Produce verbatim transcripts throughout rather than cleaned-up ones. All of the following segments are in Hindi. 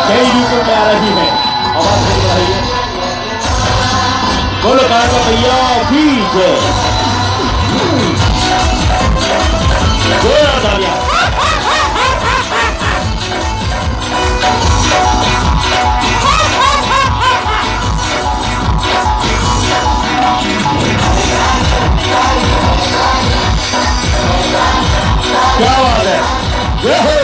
कई रूपों में आ रही है। आवाज नहीं बढ़ाइए। बोलो काका भैया की जय। जोरदार तालियां। क्या बात है। जय हो।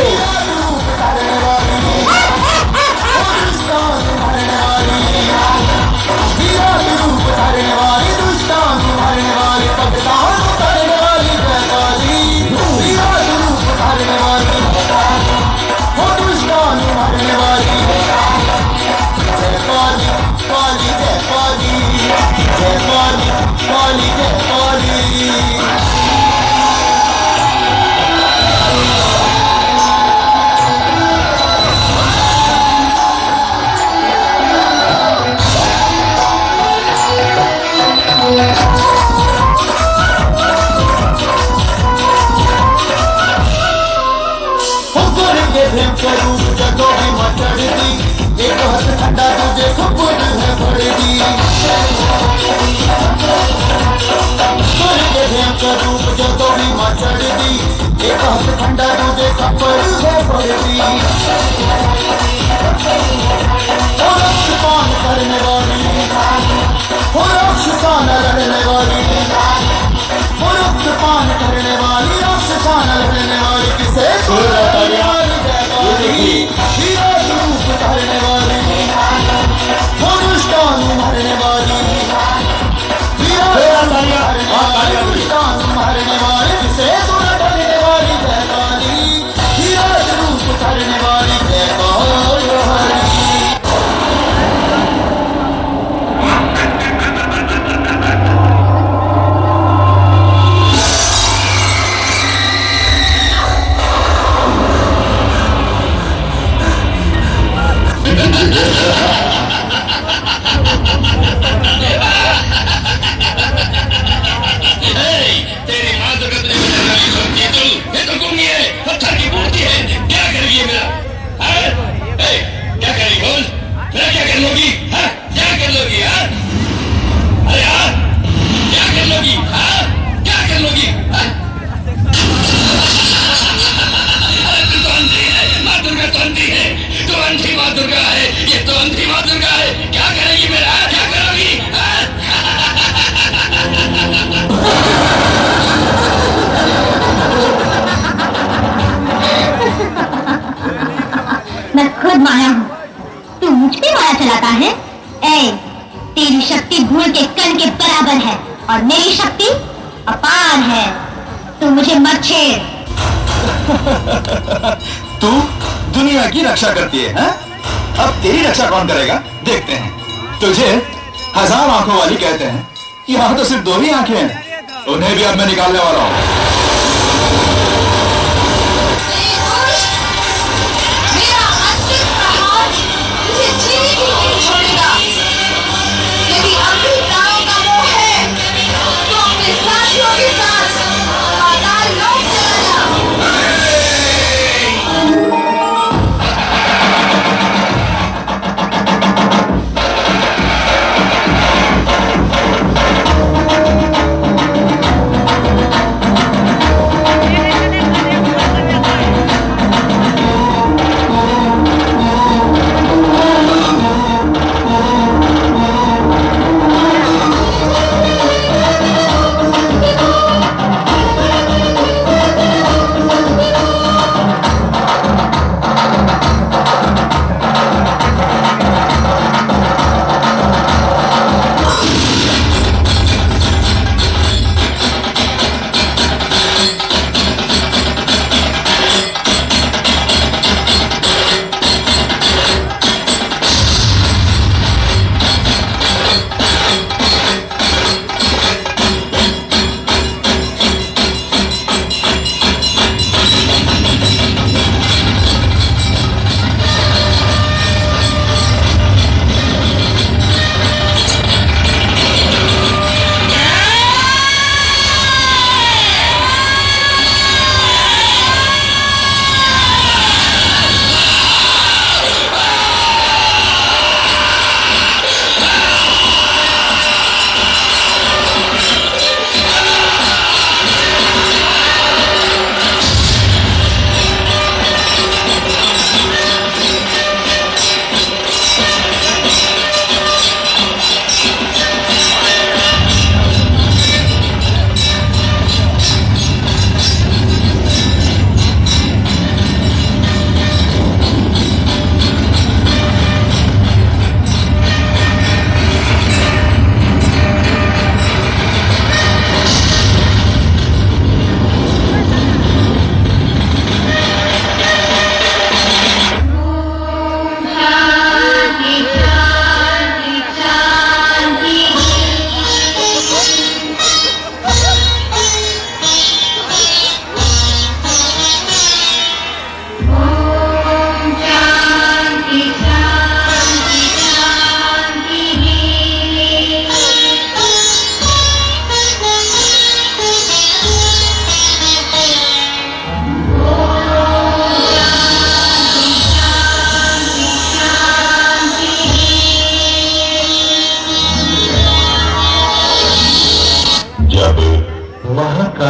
एक हाथ ठंडा तुझे खबर है भरेगी। के भयंकर रूप जो भी मचड़ दी। एक हाथ ठंडा तुझे खबर है भरेगी। पान करने वाली हो राक्षसान लड़ने वाली हो रक्त पान करने वाली राक्षसान लड़ने वाली किसे रूप धरने वाली हो दुष्टान मारने वाली दुष्टान मारने वाली किसे धरने वाली जयकाली विराट रूप धरने वाली जयकाली। मैं खुद माया हूँ, तू मुझ पे माया चलाता है। ए, तेरी शक्ति धूल के कण के बराबर है और मेरी शक्ति अपार है। तू मुझे मत छेड़। तू दुनिया की रक्षा करती है, है? अब तेरी रक्षा कौन करेगा देखते हैं। तुझे हजार आंखों वाली कहते हैं, यहाँ तो सिर्फ दो ही आंखें हैं, उन्हें भी अब मैं निकालने वाला हूँ।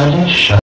वाले शब्द